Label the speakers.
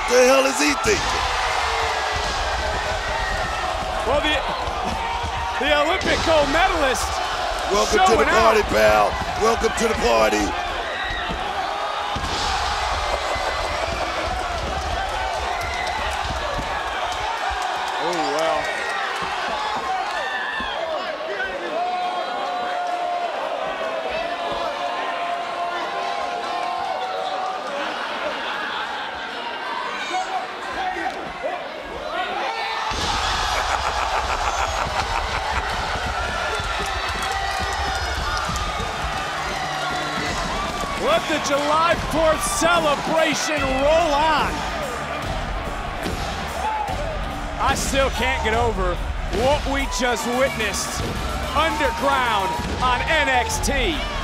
Speaker 1: the hell is he thinking?
Speaker 2: Well, the Olympic gold medalist.
Speaker 1: Welcome to the party, pal. Welcome to the party.
Speaker 2: Oh, well. Let the July 4th celebration roll on. I still can't get over what we just witnessed underground on NXT.